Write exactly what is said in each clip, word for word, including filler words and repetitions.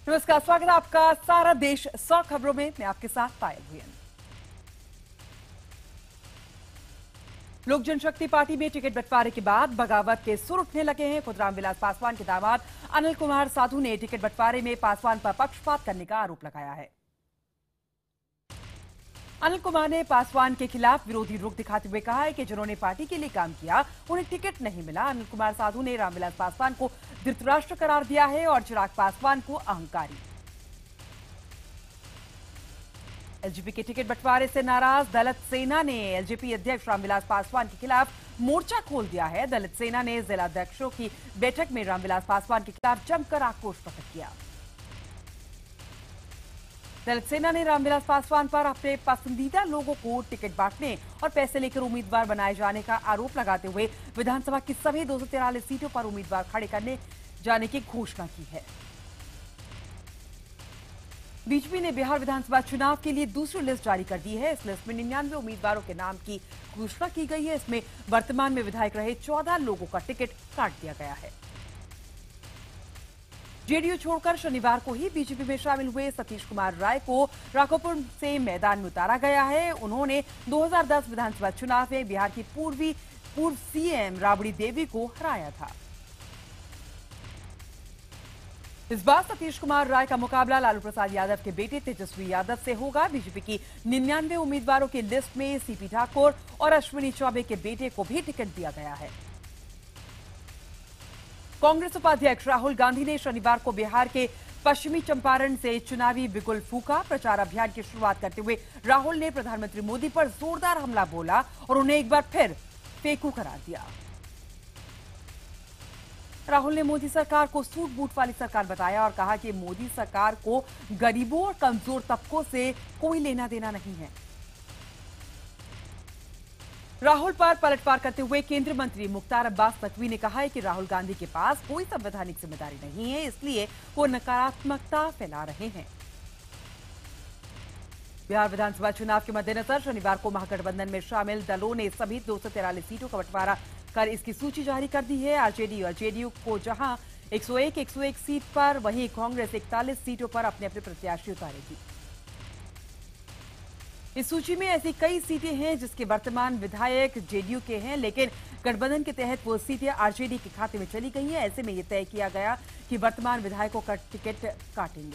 नमस्कार, स्वागत है आपका सारा देश सौ खबरों में। मैं आपके साथ पायल हुई। लोक जनशक्ति पार्टी में टिकट बंटवारे के बाद बगावत के सुर उठने लगे हैं। खुद रामविलास पासवान के दामाद अनिल कुमार साधु ने टिकट बंटवारे में पासवान पर पक्षपात करने का आरोप लगाया है। अनिल कुमार ने पासवान के खिलाफ विरोधी रुख दिखाते हुए कहा है कि जिन्होंने पार्टी के लिए काम किया उन्हें टिकट नहीं मिला। अनिल कुमार साधु ने रामविलास पासवान को धृतराष्ट्र करार दिया है और चिराग पासवान को अहंकारी। एलजेपी के टिकट बंटवारे से नाराज दलित सेना ने एलजेपी अध्यक्ष रामविलास पासवान के खिलाफ मोर्चा खोल दिया है। दलित सेना ने जिला अध्यक्षों की बैठक में रामविलास पासवान के खिलाफ जमकर आक्रोश प्रकट किया। दलित सेना ने रामविलास पासवान पर अपने पसंदीदा लोगों को टिकट बांटने और पैसे लेकर उम्मीदवार बनाए जाने का आरोप लगाते हुए विधानसभा की सभी दो सौ तिरालीस सीटों पर उम्मीदवार खड़े करने जाने की घोषणा की है। बीजेपी ने बिहार विधानसभा चुनाव के लिए दूसरी लिस्ट जारी कर दी है। इस लिस्ट में निन्यानवे उम्मीदवारों के नाम की घोषणा की गई है। इसमें वर्तमान में विधायक रहे चौदह लोगों का टिकट काट दिया गया है। जेडीयू छोड़कर शनिवार को ही बीजेपी में शामिल हुए सतीश कुमार राय को राघोपुर से मैदान में उतारा गया है। उन्होंने दो हज़ार दस विधानसभा चुनाव में बिहार की पूर्वी पूर्व सीएम राबड़ी देवी को हराया था। इस बार सतीश कुमार राय का मुकाबला लालू प्रसाद यादव के बेटे तेजस्वी यादव से होगा। बीजेपी की निन्यानवे उम्मीदवारों की लिस्ट में सीपी ठाकुर और अश्विनी चौबे के बेटे को भी टिकट दिया गया है। कांग्रेस उपाध्यक्ष राहुल गांधी ने शनिवार को बिहार के पश्चिमी चंपारण से चुनावी बिगुल फूका। प्रचार अभियान की शुरुआत करते हुए राहुल ने प्रधानमंत्री मोदी पर जोरदार हमला बोला और उन्हें एक बार फिर फेंकू करार दिया। राहुल ने मोदी सरकार को सूट बूट वाली सरकार बताया और कहा कि मोदी सरकार को गरीबों और कमजोर तबकों से कोई लेना देना नहीं है। राहुल पर पलटवार करते हुए केंद्रीय मंत्री मुख्तार अब्बास नकवी ने कहा है कि राहुल गांधी के पास कोई संवैधानिक जिम्मेदारी नहीं है, इसलिए वो नकारात्मकता फैला रहे हैं। बिहार विधानसभा चुनाव के मद्देनजर शनिवार को महागठबंधन में शामिल दलों ने सभी दो सौ तिरालीस सीटों का बंटवारा कर इसकी सूची जारी कर दी है। आरजेडी और जेडीयू को जहां एक सौ एक एक सौ एक सीट पर, वहीं कांग्रेस इकतालीस सीटों पर अपने अपने प्रत्याशी उतारेगी। इस सूची में ऐसी कई सीटें हैं जिसके वर्तमान विधायक जेडीयू के हैं, लेकिन गठबंधन के तहत वो सीटें आरजेडी के खाते में चली गई हैं। ऐसे में यह तय किया गया कि वर्तमान विधायकों का टिकट काटेंगे।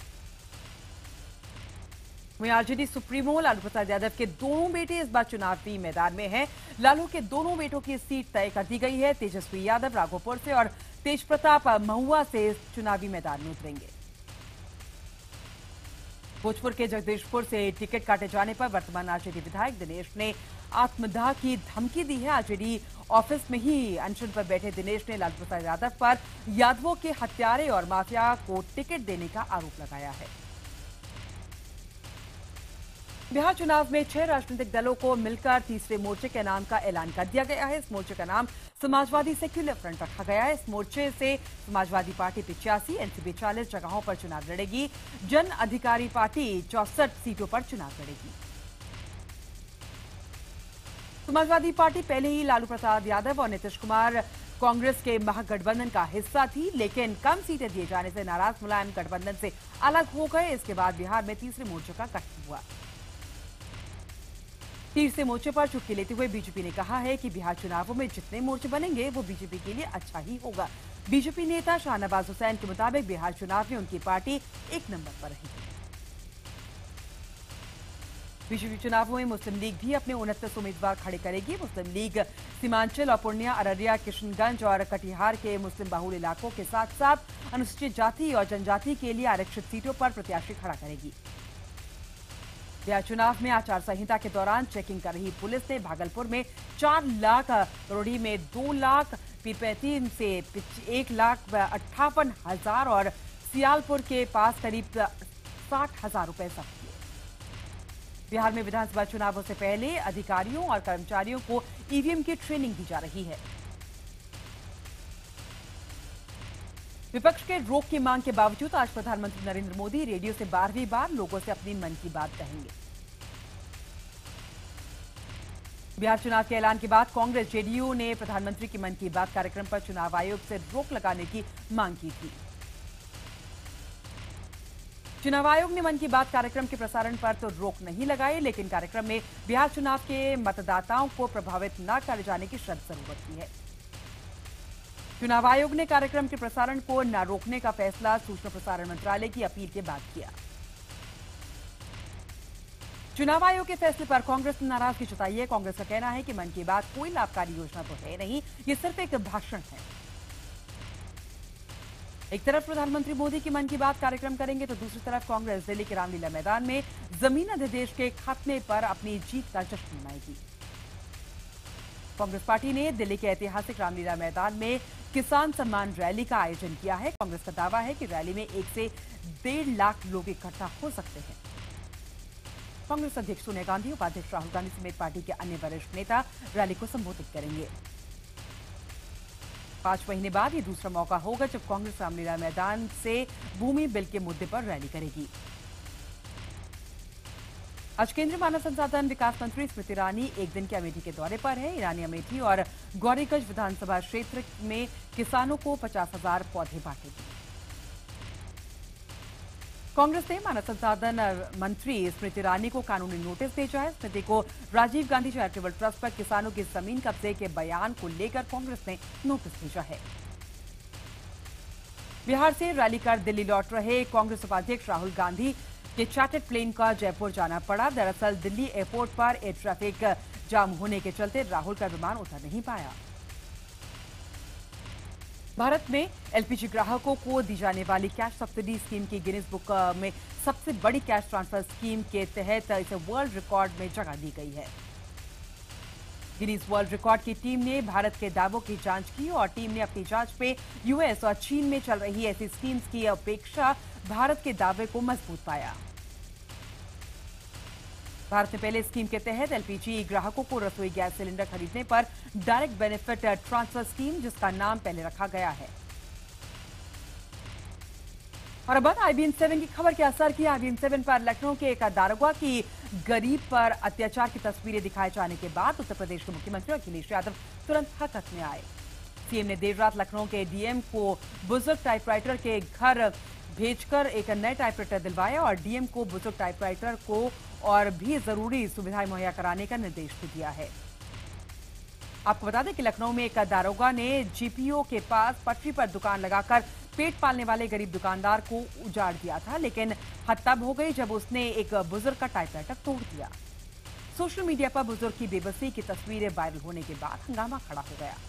वहीं आरजेडी सुप्रीमो लालू प्रसाद यादव के दोनों बेटे इस बार चुनावी मैदान में हैं। लालू के दोनों बेटों की सीट तय कर दी गई है। तेजस्वी यादव राघोपुर से और तेज प्रताप महुआ से चुनावी मैदान में उतरेंगे। भोजपुर के जगदीशपुर से टिकट काटे जाने पर वर्तमान आरजेडी विधायक दिनेश ने आत्मदाह की धमकी दी है। आरजेडी ऑफिस में ही अनशन पर बैठे दिनेश ने लालू प्रसाद यादव पर यादवों के हत्यारे और माफिया को टिकट देने का आरोप लगाया है। बिहार चुनाव में छह राजनीतिक दलों को मिलकर तीसरे मोर्चे के नाम का ऐलान कर दिया गया है। इस मोर्चे का नाम समाजवादी सेक्युलर फ्रंट रखा गया है। इस मोर्चे से समाजवादी पार्टी पिचासी, एनसीपी चालीस जगहों पर चुनाव लड़ेगी। जन अधिकारी पार्टी चौसठ सीटों पर चुनाव लड़ेगी। समाजवादी पार्टी पहले ही लालू प्रसाद यादव और नीतीश कुमार कांग्रेस के महागठबंधन का हिस्सा थी, लेकिन कम सीटें दिए जाने से नाराज मुलायम गठबंधन से अलग हो गए। इसके बाद बिहार में तीसरे मोर्चे का गठन हुआ। तीसरे मोर्चे पर चुटकी लेते हुए बीजेपी ने कहा है कि बिहार चुनावों में जितने मोर्चे बनेंगे वो बीजेपी के लिए अच्छा ही होगा। बीजेपी नेता शाहनवाज हुसैन के मुताबिक बिहार चुनाव में उनकी पार्टी एक नंबर पर रहेगी। बीजेपी चुनावों में मुस्लिम लीग भी अपने उनतीस उम्मीदवार खड़े करेगी। मुस्लिम लीग सीमांचल और पूर्णिया, अररिया, किशनगंज और कटिहार के मुस्लिम बहुल इलाकों के साथ साथ अनुसूचित जाति और जनजाति के लिए आरक्षित सीटों पर प्रत्याशी खड़ा करेगी। बिहार चुनाव में आचार संहिता के दौरान चेकिंग कर रही पुलिस ने भागलपुर में चार लाख, रोडी में दो लाख, पीरपैंती से एक लाख अट्ठावन हजार और सियालपुर के पास करीब साठ हजार रुपए जब्त किए। बिहार में विधानसभा चुनावों से पहले अधिकारियों और कर्मचारियों को ईवीएम की ट्रेनिंग दी जा रही है। विपक्ष के रोक की मांग के बावजूद आज प्रधानमंत्री नरेंद्र मोदी रेडियो से बारहवीं बार लोगों से अपनी मन की बात कहेंगे। बिहार चुनाव के ऐलान के बाद कांग्रेस जेडीयू ने प्रधानमंत्री की मन की बात कार्यक्रम पर चुनाव आयोग से रोक लगाने की मांग की थी। चुनाव आयोग ने मन की बात कार्यक्रम के प्रसारण पर तो रोक नहीं लगाई, लेकिन कार्यक्रम में बिहार चुनाव के मतदाताओं को प्रभावित न करे जाने की शर्त जरूर की है। चुनाव आयोग ने कार्यक्रम के प्रसारण को न रोकने का फैसला सूचना प्रसारण मंत्रालय की अपील के बाद किया। चुनाव आयोग के फैसले पर कांग्रेस ने नाराजगी जताई है। कांग्रेस का कहना है कि मन की बात कोई लाभकारी योजना तो है नहीं, ये सिर्फ एक भाषण है। एक तरफ प्रधानमंत्री मोदी की मन की बात कार्यक्रम करेंगे तो दूसरी तरफ कांग्रेस दिल्ली के रामलीला मैदान में जमीन अध्यादेश के खात्मे पर अपनी जीत का जश्न मनाएगी। कांग्रेस पार्टी ने दिल्ली के ऐतिहासिक रामलीला मैदान में किसान सम्मान रैली का आयोजन किया है। कांग्रेस का दावा है कि रैली में एक से डेढ़ लाख लोग इकट्ठा हो सकते हैं। कांग्रेस अध्यक्ष सोनिया गांधी, उपाध्यक्ष राहुल गांधी समेत पार्टी के अन्य वरिष्ठ नेता रैली को संबोधित करेंगे। पांच महीने बाद ये दूसरा मौका होगा जब कांग्रेस रामलीला मैदान से भूमि बिल के मुद्दे पर रैली करेगी। आज केंद्रीय मानव संसाधन विकास मंत्री स्मृति ईरानी एक दिन के अमेठी के दौरे पर है। ईरानी अमेठी और गौरीगंज विधानसभा क्षेत्र में किसानों को पचास हजार पौधे बांटेगी। कांग्रेस ने मानव संसाधन मंत्री स्मृति ईरानी को कानूनी नोटिस भेजा है। स्मृति को राजीव गांधी चैरिटेबल ट्रस्ट पर किसानों की जमीन कब्जे के बयान को लेकर कांग्रेस ने नोटिस भेजा है। बिहार से रैली कर दिल्ली लौट रहे कांग्रेस उपाध्यक्ष राहुल गांधी के चार्टर्ड प्लेन का जयपुर जाना पड़ा। दरअसल दिल्ली एयरपोर्ट पर एयर ट्रैफिक जाम होने के चलते राहुल का विमान उतर नहीं पाया। भारत में एलपीजी ग्राहकों को दी जाने वाली कैश सब्सिडी स्कीम की गिनीज बुक में सबसे बड़ी कैश ट्रांसफर स्कीम के तहत इसे वर्ल्ड रिकॉर्ड में जगह दी गई है। गिनीज वर्ल्ड रिकॉर्ड की टीम ने भारत के दावों की जांच की और टीम ने अपनी जांच में यूएस और चीन में चल रही ऐसी स्कीम्स की अपेक्षा भारत के दावे को मजबूत पाया। भारत ने पहले स्कीम के तहत एलपीजी ग्राहकों को रसोई गैस सिलेंडर खरीदने पर डायरेक्ट बेनिफिट ट्रांसफर स्कीम, जिसका नाम पहले रखा गया है। और अब आईबीएम सेवन की खबर के असर की आईबीएम सेवन पर लखनऊ के एक दारोगा की गरीब पर अत्याचार की तस्वीरें दिखाए जाने के बाद उत्तर प्रदेश के मुख्यमंत्री अखिलेश यादव तुरंत हरकत में आए। सीएम ने देर रात लखनऊ के डीएम को बुजुर्ग टाइपराइटर के घर भेजकर एक नए टाइपराइटर दिलवाया और डीएम को बुजुर्ग टाइपराइटर को और भी जरूरी सुविधाएं मुहैया कराने का निर्देश भी दिया है। आपको बता दें कि लखनऊ में एक दारोगा ने जीपीओ के पास पटरी पर दुकान लगाकर पेट पालने वाले गरीब दुकानदार को उजाड़ दिया था, लेकिन हद तब हो गई जब उसने एक बुजुर्ग का टाइपराइटर तोड़ दिया। सोशल मीडिया पर बुजुर्ग की बेबसी की तस्वीरें वायरल होने के बाद हंगामा खड़ा हो गया।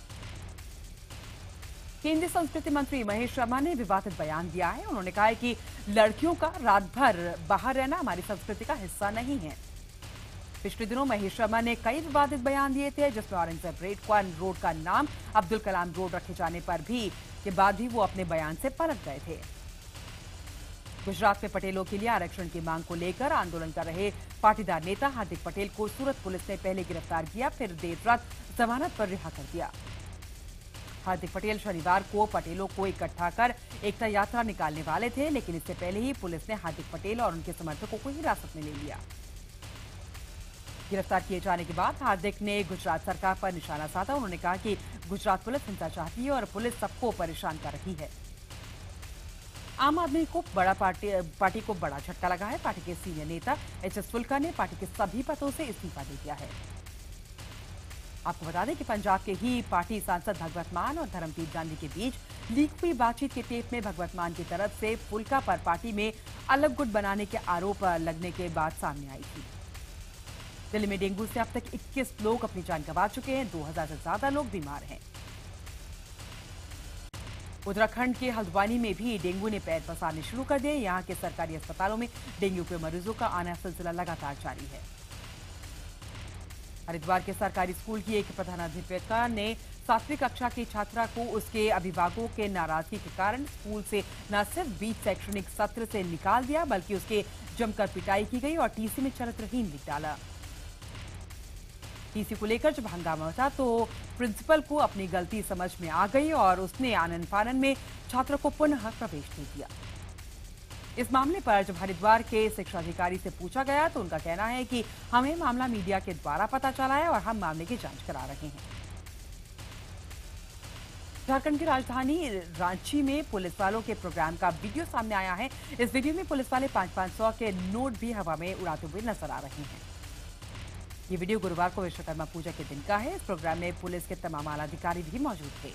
केंद्रीय संस्कृति मंत्री महेश शर्मा ने विवादित बयान दिया है। उन्होंने कहा है कि लड़कियों का रात भर बाहर रहना हमारी संस्कृति का हिस्सा नहीं है। पिछले दिनों महेश शर्मा ने कई विवादित बयान दिए थे, जिसमें औरंगजेब रोड का नाम अब्दुल कलाम रोड रखे जाने पर भी के बाद भी वो अपने बयान से पलट गए थे। गुजरात में पटेलों के लिए आरक्षण की मांग को लेकर आंदोलन कर रहे पाटीदार नेता हार्दिक पटेल को सूरत पुलिस ने पहले गिरफ्तार किया, फिर देर रात जमानत पर रिहा कर दिया। हार्दिक पटेल शनिवार को पटेलों को इकट्ठा कर एकता यात्रा निकालने वाले थे, लेकिन इससे पहले ही पुलिस ने हार्दिक पटेल और उनके समर्थकों को हिरासत में ले लिया। गिरफ्तार किए जाने के बाद हार्दिक ने गुजरात सरकार पर निशाना साधा। उन्होंने कहा कि गुजरात पुलिस हिंसा चाहती है और पुलिस सबको परेशान कर रही है। आम आदमी को बड़ा पार्टी पार्टी को बड़ा झटका लगा है। पार्टी के सीनियर नेता एच एस फुल्का ने पार्टी के सभी पदों से इस्तीफा दे दिया है। आपको बता दें कि पंजाब के ही पार्टी सांसद भगवत मान और धर्मवीर गांधी के बीच लीक हुई बातचीत के टेप में भगवत मान की तरफ से फुल्का पर पार्टी में अलग गुट बनाने के आरोप लगने के बाद सामने आई थी। दिल्ली में डेंगू से अब तक इक्कीस लोग अपनी जान गंवा चुके हैं। दो हज़ार से ज्यादा लोग बीमार हैं। उत्तराखंड के हल्द्वानी में भी डेंगू ने पैर पसारने शुरू कर दिए। यहां के सरकारी अस्पतालों में डेंगू के मरीजों का आना सिलसिला लगातार जारी है। हरिद्वार के सरकारी स्कूल की एक प्रधानाध्यापिका ने सातवीं कक्षा की छात्रा को उसके अभिभावकों के नाराजगी के कारण स्कूल से न सिर्फ बीच शैक्षणिक सत्र से निकाल दिया, बल्कि उसके जमकर पिटाई की गई और टीसी में चरित्रहीन लिख डाला। टीसी को लेकर जब हंगामा उठा तो प्रिंसिपल को अपनी गलती समझ में आ गई और उसने आनन फानन में छात्र को पुनः प्रवेश दे दिया। इस मामले पर जब हरिद्वार के शिक्षा अधिकारी से पूछा गया तो उनका कहना है कि हमें मामला मीडिया के द्वारा पता चला है और हम मामले की जांच करा रहे हैं। झारखंड की राजधानी रांची में पुलिस वालों के प्रोग्राम का वीडियो सामने आया है। इस वीडियो में पुलिस वाले पांच पांच सौ के नोट भी हवा में उड़ाते हुए नजर आ रहे हैं। ये वीडियो गुरुवार को विश्वकर्मा पूजा के दिन का है। इस प्रोग्राम में पुलिस के तमाम आला अधिकारी भी मौजूद थे।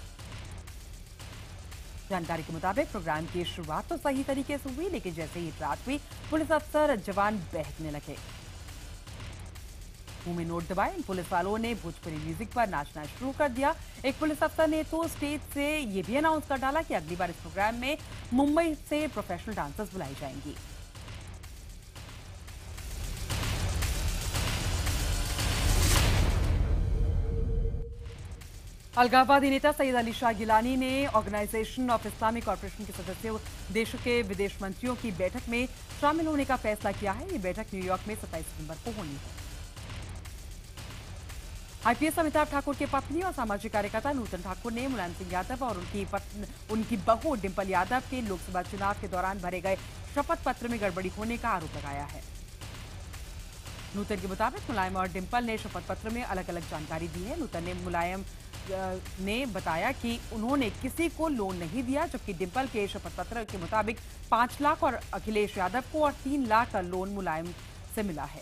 जानकारी के मुताबिक प्रोग्राम की शुरुआत तो सही तरीके से हुई, लेकिन जैसे ही रात हुई पुलिस अफसर जवान बहकने लगे, मुंह में नोट दबाए। पुलिस वालों ने भोजपुरी म्यूजिक पर नाचना शुरू कर दिया। एक पुलिस अफसर ने तो स्टेज से यह भी अनाउंस कर डाला कि अगली बार इस प्रोग्राम में मुंबई से प्रोफेशनल डांसर्स बुलाई जाएंगी। अलगाववादी नेता सैयद अली शाह गिलानी ने ऑर्गेनाइजेशन ऑफ इस्लामिक कॉर्पोरेशन के सदस्यों देशों के विदेश मंत्रियों की बैठक में शामिल होने का फैसला किया है। ये बैठक न्यूयॉर्क में सत्ताईस सितंबर को होनी है। आईपीएस अमिताभ ठाकुर के पत्नी और सामाजिक कार्यकर्ता नूतन ठाकुर ने मुलायम सिंह यादव और उनकी पत्नी, उनकी बहू डिंपल यादव के लोकसभा चुनाव के दौरान भरे गए शपथ पत्र में गड़बड़ी होने का आरोप लगाया है। नूतन के मुताबिक मुलायम और डिंपल ने शपथ पत्र में अलग अलग जानकारी दी है। नूतन ने मुलायम ने बताया कि उन्होंने किसी को लोन नहीं दिया, जबकि डिंपल के शपथ पत्र के मुताबिक पांच लाख और अखिलेश यादव को और तीन लाख का लोन मुलायम से मिला है।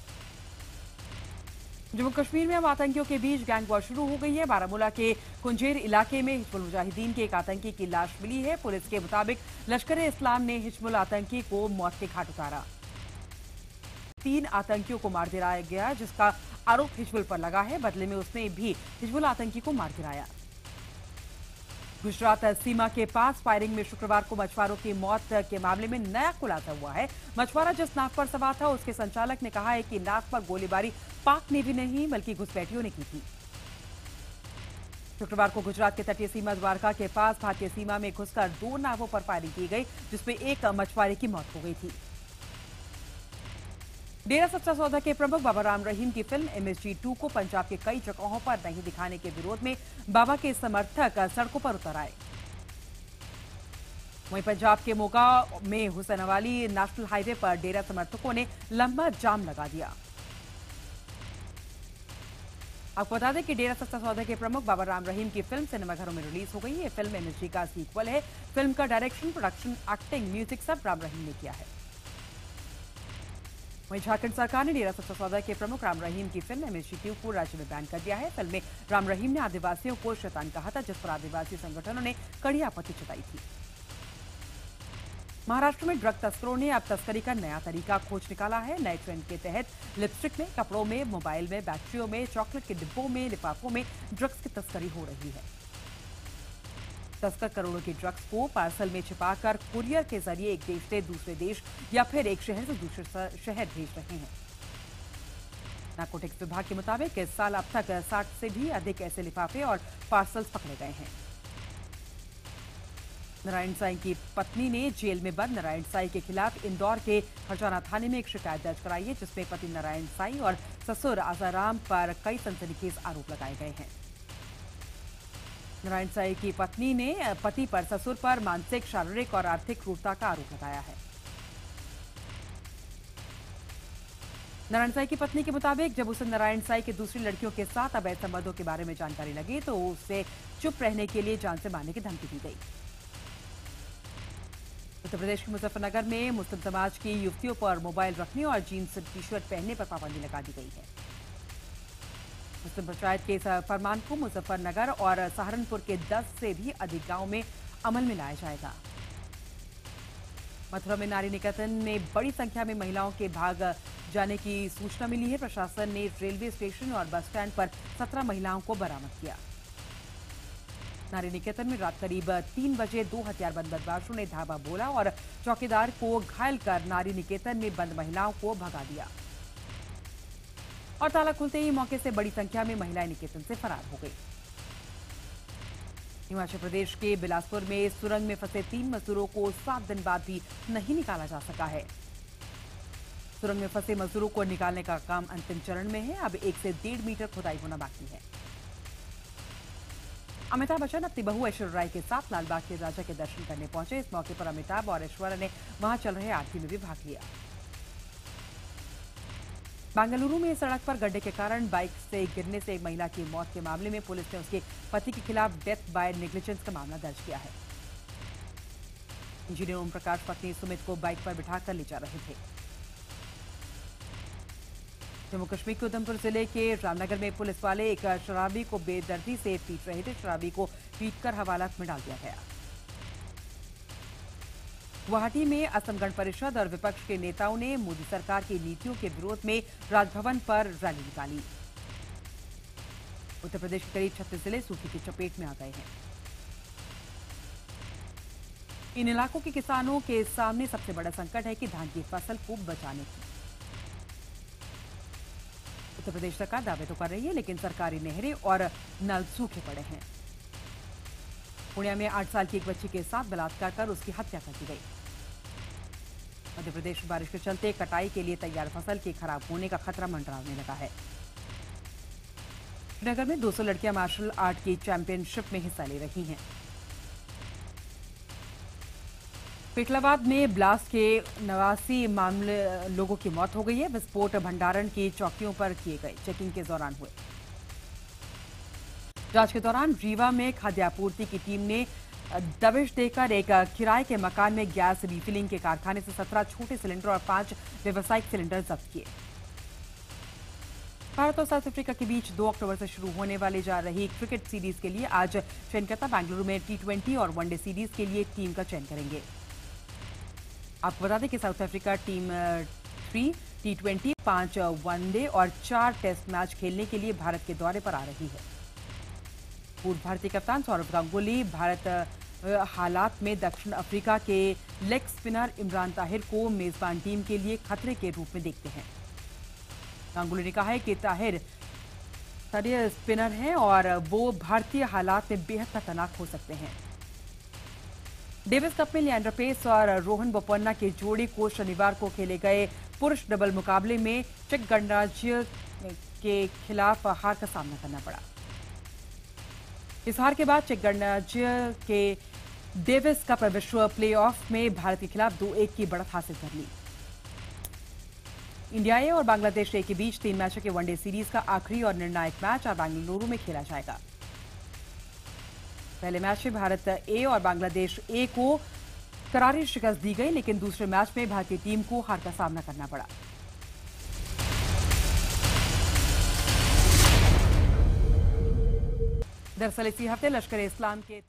जम्मू कश्मीर में अब आतंकियों के बीच गैंग वॉर शुरू हो गई है। बारामूला के कुंजेर इलाके में हिजबुल मुजाहिदीन के एक आतंकी की लाश मिली है। पुलिस के मुताबिक लश्कर-ए-इस्लाम ने हिजबुल आतंकी को मौत के घाट उतारा। तीन आतंकियों को मार गिराया गया, जिसका आरोप हिजबुल पर लगा है। बदले में उसने भी हिजबुल आतंकी को मार गिराया। गुजरात सीमा के पास फायरिंग में शुक्रवार को मछुआरों की मौत के मामले में नया खुलासा हुआ है। मछुआरा जिस नाव पर सवार था, उसके संचालक ने कहा है कि नाव पर गोलीबारी पाक नेवी नहीं बल्कि घुसपैठियों ने की थी। शुक्रवार को गुजरात के तटीय सीमा द्वारका के पास भारतीय सीमा में घुसकर दो नावों पर फायरिंग की गई, जिसमें एक मछुआरे की मौत हो गई थी। डेरा सच्चा सौदा के प्रमुख बाबा राम रहीम की फिल्म एमएसजी टू को पंजाब के कई जगहों पर नहीं दिखाने के विरोध में बाबा के समर्थक सड़कों पर उतर आए। वहीं पंजाब के मोगा में हुसैनवाली नेशनल हाईवे पर डेरा समर्थकों ने लंबा जाम लगा दिया। आपको बता दें कि डेरा सच्चा सौदा के प्रमुख बाबा राम रहीम की फिल्म सिनेमाघरों में रिलीज हो गई है। फिल्म एमएसजी का सीक्वल है। फिल्म का डायरेक्शन, प्रोडक्शन, एक्टिंग, म्यूजिक सब राम रहीम ने किया है। वहीं झारखंड सरकार ने डेरा सच्चा सौदा के प्रमुख राम रहीम की फिल्म एमएसजी टू को राज्य में बैन कर दिया है। फिल्म में राम रहीम ने आदिवासियों को शैतान कहा था, जिस पर आदिवासी संगठनों ने कड़ी आपत्ति जताई थी। महाराष्ट्र में ड्रग तस्करों ने अब तस्करी का नया तरीका खोज निकाला है। नए ट्रेंड के तहत लिपस्टिक में, कपड़ों में, मोबाइल में, बैटरियों में, चॉकलेट के डिब्बों में, लिफाफों में ड्रग्स की तस्करी हो रही है। तस्कर करोड़ों के ड्रग्स को पार्सल में छिपाकर कुरियर के जरिए एक देश से दूसरे देश या फिर एक शहर से दूसरे शहर भेज रहे हैं। नारकोटिक्स विभाग के मुताबिक इस साल अब तक साठ से भी अधिक ऐसे लिफाफे और पार्सल्स पकड़े गए हैं। नारायण साई की पत्नी ने जेल में बंद नारायण साई के खिलाफ इंदौर के हरजाना थाने में एक शिकायत दर्ज कराई है, जिसमें पति नारायण साई और ससुर आजाराम पर कई सनसनीखेज आरोप लगाए गए हैं। नारायण साई की पत्नी ने पति पर, ससुर पर मानसिक, शारीरिक और आर्थिक क्रूरता का आरोप लगाया है। नारायण साई की पत्नी के मुताबिक जब उसे नारायण साई के दूसरी लड़कियों के साथ अवैध संबंधों के बारे में जानकारी लगी तो उसे चुप रहने के लिए जान से मारने की धमकी दी गई। उत्तर प्रदेश के मुजफ्फरनगर में मुस्लिम समाज की युवतियों पर मोबाइल रखने और जीन्स टी शर्ट पहनने पर पाबंदी लगा दी गई है। मुस्लिम पंचायत के इस फरमान को मुजफ्फरनगर और सहारनपुर के दस से भी अधिक गांव में अमल में लाया जाएगा। मथुरा में नारी निकेतन में बड़ी संख्या में महिलाओं के भाग जाने की सूचना मिली है। प्रशासन ने रेलवे स्टेशन और बस स्टैंड पर सत्रह महिलाओं को बरामद किया। नारी निकेतन में रात करीब तीन बजे दो हथियारबंद बदमाशों ने धावा बोला और चौकीदार को घायल कर नारी निकेतन में बंद महिलाओं को भगा दिया और ताला खुलते ही मौके से बड़ी संख्या में महिलाएं निकेतन से फरार हो गई। हिमाचल प्रदेश के बिलासपुर में सुरंग में फंसे तीन मजदूरों को सात दिन बाद भी नहीं निकाला जा सका है। सुरंग में फंसे मजदूरों को निकालने का काम अंतिम चरण में है। अब एक से डेढ़ मीटर खुदाई होना बाकी है। अमिताभ बच्चन अपनी बहू ऐश्वर्या राय के साथ लालबाग के राजा के दर्शन करने पहुंचे। इस मौके पर अमिताभ और ऐश्वर्या ने वहां चल रहे आरती में भी भाग लिया। बेंगलुरु में सड़क पर गड्ढे के कारण बाइक से गिरने से एक महिला की मौत के मामले में पुलिस ने उसके पति के खिलाफ डेथ बाय नेग्लिजेंस का मामला दर्ज किया है। इंजीनियर ओम प्रकाश पत्नी सुमित को बाइक पर बिठाकर ले जा रहे थे। जम्मू कश्मीर के उधमपुर जिले के रामनगर में पुलिस वाले एक शराबी को बेदर्दी से पीट रहे थे। शराबी को पीटकर हवालात में डाल दिया गया। गुवाहाटी में असम गण परिषद और विपक्ष के नेताओं ने मोदी सरकार की नीतियों के विरोध में राजभवन पर रैली निकाली। उत्तर प्रदेश के करीब छत्तीस जिले सूखे की चपेट में आ गए हैं। इन इलाकों के किसानों के सामने सबसे बड़ा संकट है कि धान की फसल को बचाने की। उत्तर प्रदेश सरकार दावे तो कर रही है, लेकिन सरकारी नहरें और नल सूखे पड़े हैं। पुणे में आठ साल की एक बच्ची के साथ बलात्कार कर उसकी हत्या कर दी गई। मध्य प्रदेश में बारिश के चलते कटाई के लिए तैयार फसल के खराब होने का खतरा मंडराने लगा है। श्रीनगर में दो सौ लड़कियां मार्शल आर्ट की चैंपियनशिप में हिस्सा ले रही हैं। पिटलावाद में ब्लास्ट के नवासी मामले लोगों की मौत हो गई है। विस्फोट भंडारण की चौकियों पर किए गए चेकिंग के दौरान हुए। जांच के दौरान रीवा में खाद्य आपूर्ति की टीम ने दबिश देकर एक किराए के मकान में गैस रिफिलिंग के कारखाने से सत्रह छोटे सिलेंडर और पांच व्यावसायिक सिलेंडर जब्त किए। भारत और साउथ अफ्रीका के बीच दो अक्टूबर से शुरू होने वाली जा रही क्रिकेट सीरीज के लिए आज चयनकर्ता बेंगलुरु में टी ट्वेंटी और वनडे सीरीज के लिए टीम का चयन करेंगे। आपको बता दें कि South Africa team three T twenty पांच वनडे और चार टेस्ट मैच खेलने के लिए भारत के दौरे पर आ रही है। पूर्व भारतीय कप्तान सौरव गांगुली भारत हालात में दक्षिण अफ्रीका के लेग स्पिनर इमरान ताहिर को मेजबान टीम के लिए खतरे के रूप में देखते हैं। गांगुली ने कहा है कि ताहिर स्तरीय स्पिनर हैं और वो भारतीय हालात में बेहद खतरनाक हो सकते हैं। डेविस कप में लिएंडर पेस और रोहन बोपन्ना के जोड़ी को शनिवार को खेले गए पुरुष डबल मुकाबले में चेक गणराज्य के खिलाफ हार का सामना करना पड़ा। इस हार के बाद चेक गणराज्य के डेविस कप विश्व प्लेऑफ में भारत के खिलाफ दो एक की बढ़त हासिल कर ली। इंडिया ए और बांग्लादेश ए के बीच तीन मैचों के वनडे सीरीज का आखिरी और निर्णायक मैच आज बेंगलुरु में खेला जाएगा। पहले मैच में भारत ए और बांग्लादेश ए को करारी शिकस्त दी गई, लेकिन दूसरे मैच में भारतीय टीम को हार का सामना करना पड़ा। दरअसल इसी हफ्ते लश्कर-ए-इस्लाम के